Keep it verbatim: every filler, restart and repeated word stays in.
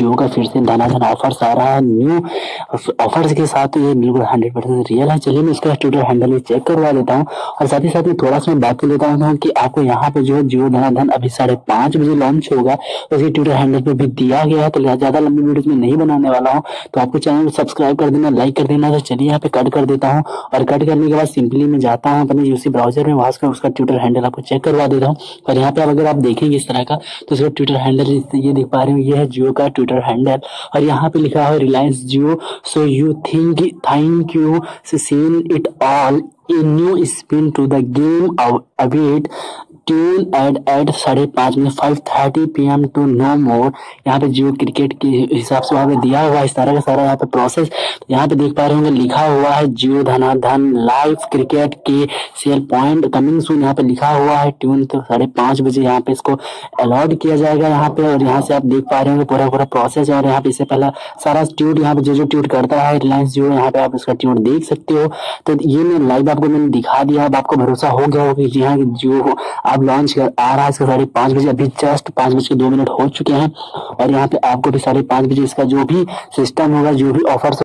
जियो का फिर से धना धन ऑफर्स आ रहा है न्यू ऑफर्स के साथ। तो ये बिल्कुल हंड्रेड परसेंट रियल है। चलिए मैं इसका ट्विटर हैंडल भी चेक करवा देता हूँ और साथ ही साथ में थोड़ा सा मैं बात कर लेता हूँ कि आपको यहाँ पे जो है जियो धना धन अभी साढ़े पाँच बजे लॉन्च होगा, तो इसके ट्विटर हैंडल पे भी दिया गया है। तो ज्यादा लंबी वीडियोस में नहीं बनाने वाला हूँ, तो आपको चैनल सब्सक्राइब कर देना, लाइक कर देना। तो चलिए यहाँ पे कट कर देता हूँ और कट करने के बाद सिंपली मैं जाता हूँ अपने यूसी ब्राउजर में, वहां से उसका ट्विटर हैंडल आपको चेक करवा देता हूँ। और यहाँ पे अब अगर आप देखेंगे इस तरह का, तो इसका ट्विटर हैंडल ये देख पा रहे हो, ये है जियो का ट्विटर हैंडल और यहाँ पे लिखा है Reliance Jio so you think thank you seen it all a new spin to the game await tuned at साढ़े पाँच में five thirty P M to know more. यहाँ पे जियो क्रिकेट के हिसाब से वहाँ पे दिया हुआ है इस तरह का सारा यहाँ पे प्रोसेस। यहाँ पे देख पा रहे होंगे लिखा हुआ है जियो धना धन लाइव क्रिकेट के सेल पॉइंट कमिंग सून, यहाँ पे लिखा हुआ है ट्यून। तो साढ़े पाँच बजे यहाँ पे इसको अलॉट किया जाएगा यहाँ पे। और यहाँ से आप देख पा रहे होंगे पूरा पूरा प्रोसेस है। और यहाँ पे इससे पहला सारा ट्यूट यहाँ पे जो जो ट्यूट करता है रिलायंस जियो, यहाँ पे आप इसका ट्यूट देख सकते हो। तो ये मैं लाइव आपको मैंने दिखा दिया। अब आपको भरोसा हो गया हो कि जी हाँ जियो अब लॉन्च आ रहा है इसका साढ़े पाँच बजे। अभी जस्ट पाँच बज के दो मिनट हो चुके हैं और यहाँ पे आपको भी साढ़े पाँच बजे इसका जो भी सिस्टम होगा, जो भी ऑफर्स